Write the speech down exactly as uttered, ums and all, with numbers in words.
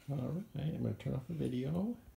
All right, I'm going to turn off the video.